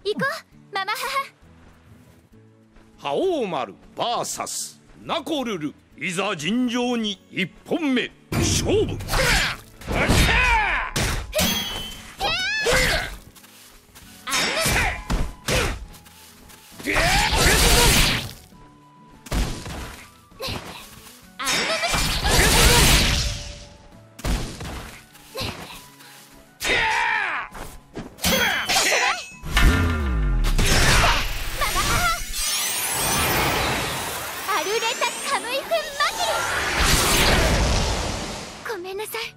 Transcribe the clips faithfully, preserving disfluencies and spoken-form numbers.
行こうママ母。Haohmaru ブイエス ナコルル、いざ尋常に一本目勝負。 ごめんなさい。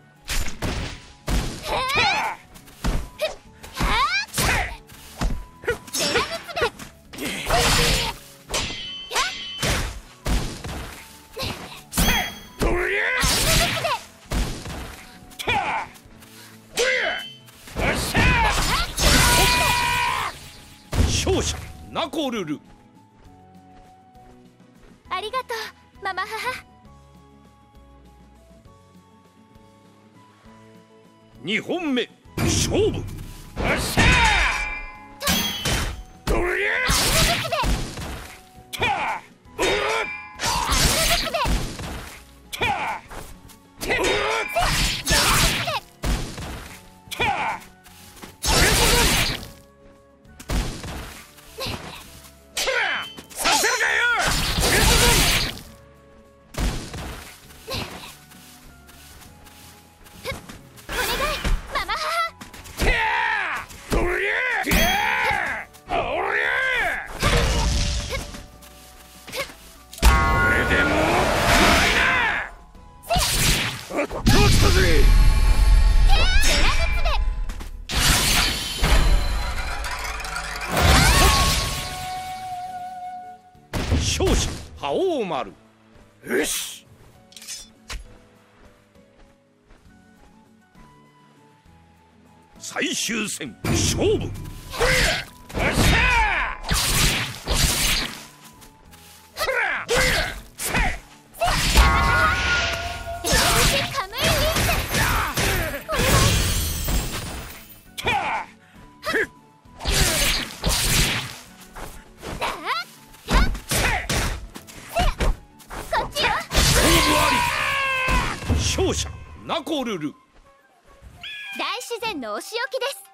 勝者ナコルル。 ありがとうママ母。 にほんめ勝負。勝者Haohmaru。よし。最終戦勝負。勝者ナコルル。 大自然のお仕置きです。